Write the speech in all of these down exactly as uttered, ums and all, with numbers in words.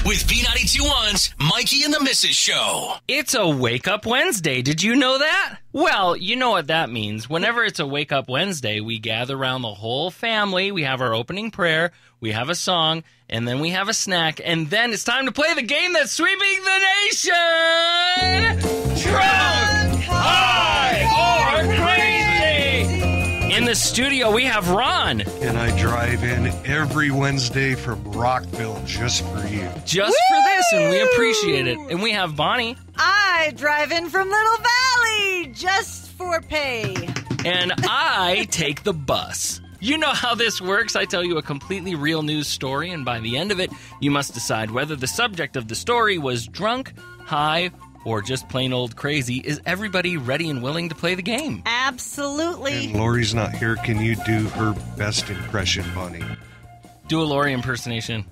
with B ninety-two one's Mikey and the Missus Show. It's a Wake Up Wednesday. Did you know that? Well, you know what that means. Whenever it's a Wake Up Wednesday, we gather around the whole family. We have our opening prayer, we have a song, and then we have a snack. And then it's time to play the game that's sweeping the nation! Drunk, High, or Crazy! In the studio, we have Ron. And I drive in every Wednesday from Rockville just for you. Just Woo! For this, and we appreciate it. And we have Bonnie. I drive in from Little Valley just for pay. And I take the bus. You know how this works. I tell you a completely real news story, and by the end of it, you must decide whether the subject of the story was drunk, high, or just plain old crazy. Is everybody ready and willing to play the game? Absolutely. And Lori's not here. Can you do her best impression, Bonnie? Do a Lori impersonation.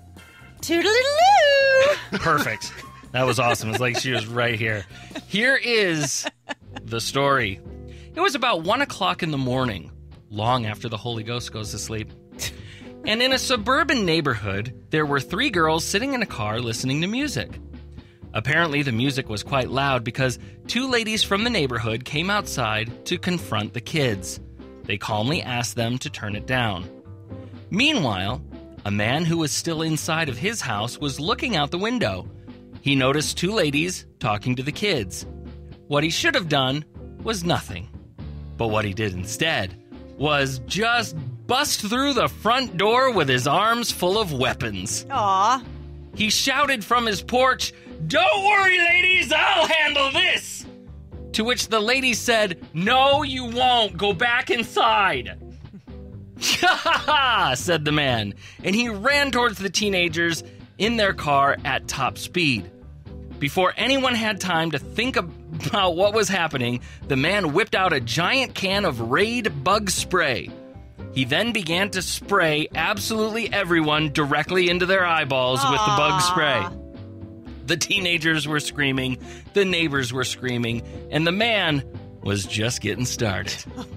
Toodaloo! Perfect. That was awesome. It's like she was right here. Here is the story. It was about one o'clock in the morning, long after the Holy Ghost goes to sleep. And in a suburban neighborhood, there were three girls sitting in a car listening to music. Apparently, the music was quite loud because two ladies from the neighborhood came outside to confront the kids. They calmly asked them to turn it down. Meanwhile, a man who was still inside of his house was looking out the window. He noticed two ladies talking to the kids. What he should have done was nothing. But what he did instead was just bust through the front door with his arms full of weapons. Aw. He shouted from his porch, "Don't worry, ladies, I'll handle this!" To which the ladies said, "No, you won't. Go back inside." "Ha ha ha," said the man, and he ran towards the teenagers in their car at top speed. Before anyone had time to think about what was happening, the man whipped out a giant can of Raid bug spray. He then began to spray absolutely everyone directly into their eyeballs Aww. With the bug spray. The teenagers were screaming, the neighbors were screaming, and the man was just getting started.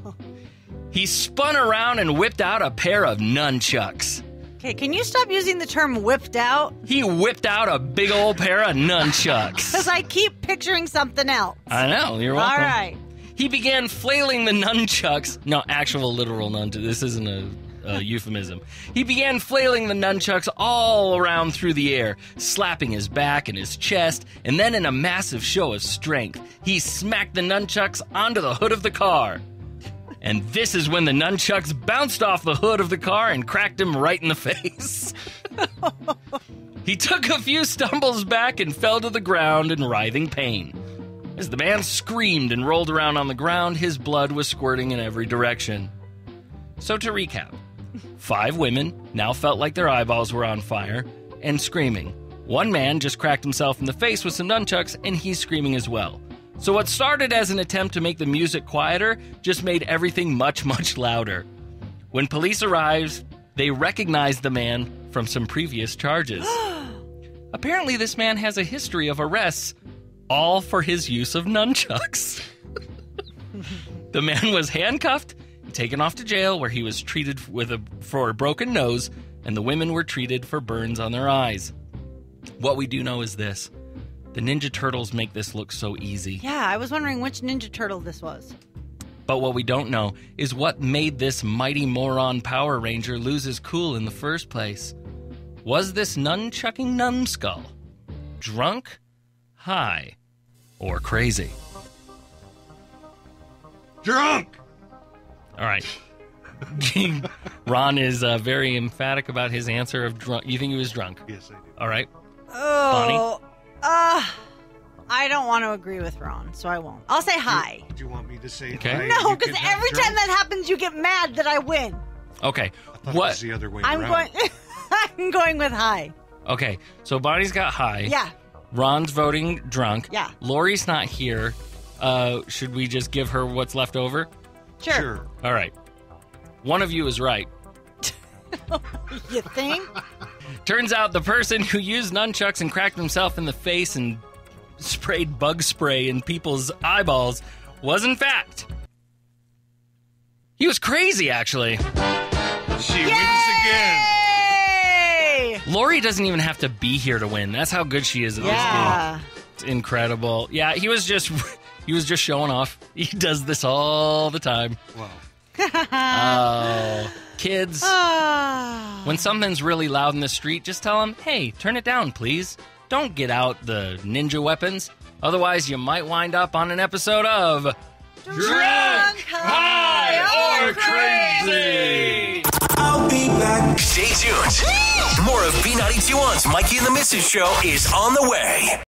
He spun around and whipped out a pair of nunchucks. Okay, can you stop using the term whipped out? He whipped out a big old pair of nunchucks. Because I keep picturing something else. I know, you're welcome. All right. He began flailing the nunchucks. No, actual literal nunchucks. This isn't a, a euphemism. He began flailing the nunchucks all around through the air, slapping his back and his chest, and then in a massive show of strength, he smacked the nunchucks onto the hood of the car. And this is when the nunchucks bounced off the hood of the car and cracked him right in the face. He took a few stumbles back and fell to the ground in writhing pain. As the man screamed and rolled around on the ground, his blood was squirting in every direction. So to recap, five women now felt like their eyeballs were on fire and screaming. One man just cracked himself in the face with some nunchucks, and he's screaming as well. So what started as an attempt to make the music quieter just made everything much, much louder. When police arrived, they recognized the man from some previous charges. Apparently, this man has a history of arrests, all for his use of nunchucks. The man was handcuffed and taken off to jail, where he was treated with a, for a broken nose, and the women were treated for burns on their eyes. What we do know is this. The Ninja Turtles make this look so easy. Yeah, I was wondering which Ninja Turtle this was. But what we don't know is what made this mighty moron Power Ranger lose his cool in the first place. Was this nunchucking numbskull drunk, high, or crazy? Drunk! All right. Ron is uh, very emphatic about his answer of drunk. You think he was drunk? Yes, I do. All right. Oh, Bonnie? Uh, I don't want to agree with Ron, so I won't. I'll say hi. Do you want me to say Okay. hi? No, You because can have every drunk? time that happens, you get mad that I win. Okay. I thought it What? was the other way I'm around. going. I'm going with hi. Okay. So Bonnie's got high. Yeah. Ron's voting drunk. Yeah. Lori's not here. Uh, should we just give her what's left over? Sure. Sure. All right. One of you is right. You think? Turns out the person who used nunchucks and cracked himself in the face and sprayed bug spray in people's eyeballs was, in fact, he was crazy, actually. She Yay! wins again. Lori doesn't even have to be here to win. That's how good she is at Yeah. this game. It's incredible. Yeah, he was just he was just showing off. He does this all the time. Wow. Oh, kids. Ah. When something's really loud in the street, just tell them, hey, turn it down, please. Don't get out the ninja weapons. Otherwise, you might wind up on an episode of Drunk, High, or Crazy. I'll be back. Stay tuned. More of B ninety-two one's Mikey and the Missus Show is on the way.